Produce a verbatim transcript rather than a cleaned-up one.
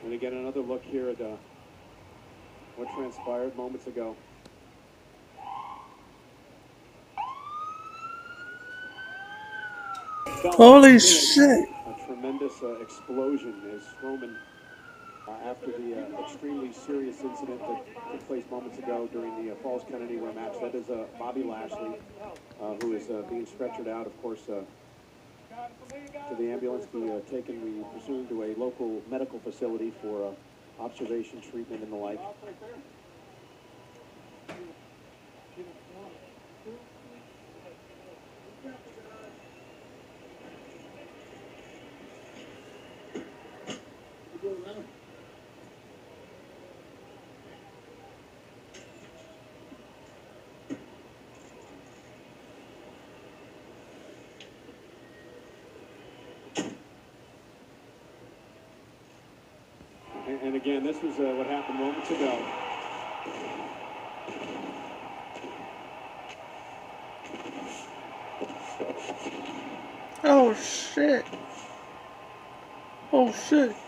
And again, another look here at uh, what transpired moments ago. Holy shit! A tremendous uh, explosion as Strowman, uh, after the uh, extremely serious incident that took place moments ago during the uh, Falls Count Anywhere match. That is uh, Bobby Lashley, uh, who is uh, being stretchered out, of course, uh, to the ambulance, be uh, taken, we presume, to a local medical facility for uh, observation, treatment, and the like. And, and again, this was uh, what happened moments ago. Oh shit! Oh shit!